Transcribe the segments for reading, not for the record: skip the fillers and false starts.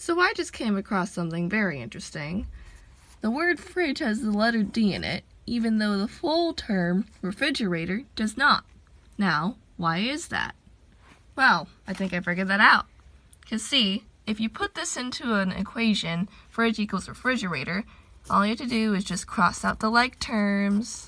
So I just came across something very interesting. The word fridge has the letter D in it, even though the full term refrigerator does not. Now, why is that? Well, I think I figured that out. Because see, if you put this into an equation, fridge equals refrigerator, all you have to do is just cross out the like terms,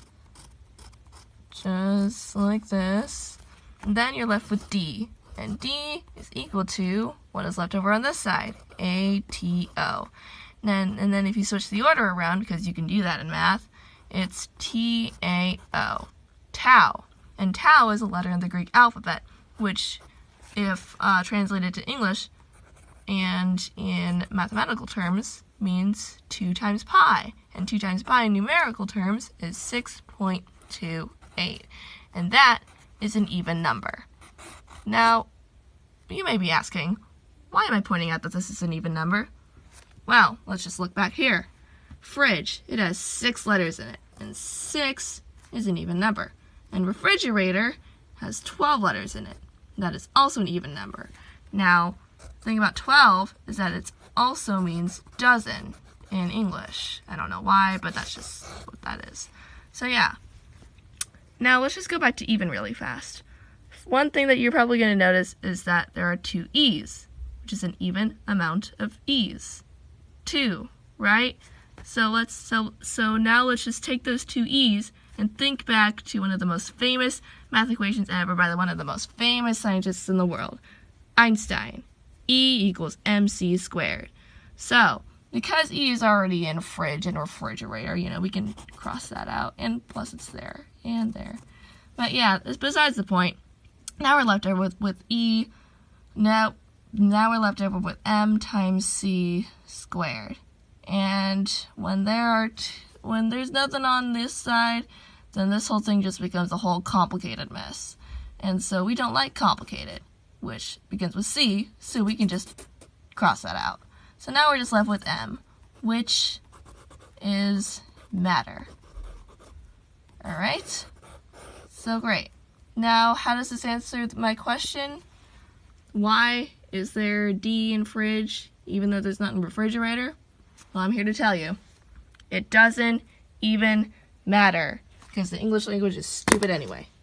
just like this, and then you're left with D. And D is equal to what is left over on this side, ATO. And then if you switch the order around, because you can do that in math, it's TAO, tau. And tau is a letter in the Greek alphabet, which, if translated to English and in mathematical terms, means 2 times pi. And 2 times pi in numerical terms is 6.28. And that is an even number. Now, you may be asking, why am I pointing out that this is an even number? Well, let's just look back here. Fridge, it has 6 letters in it, and 6 is an even number. And refrigerator has 12 letters in it. That is also an even number. Now, the thing about 12 is that it also means dozen in English. I don't know why, but that's just what that is. So yeah. Now, let's just go back to even really fast. One thing that you're probably going to notice is that there are 2 E's, which is an even amount of E's. 2, right? So now let's just take those 2 E's and think back to one of the most famous math equations ever by one of the most famous scientists in the world, Einstein. E equals mc squared. So, because E is already in fridge and refrigerator, we can cross that out, and plus it's there and there. But yeah, besides the point. Now we're left over with E. Now we're left over with m times c squared. And when there's nothing on this side, then this whole thing just becomes a whole complicated mess. And so we don't like complicated, which begins with C, so we can just cross that out. So now we're just left with m, which is matter. Alright? So great. Now, how does this answer my question? Why is there D in fridge even though there's not in refrigerator? Well, I'm here to tell you. It doesn't even matter, because the English language is stupid anyway.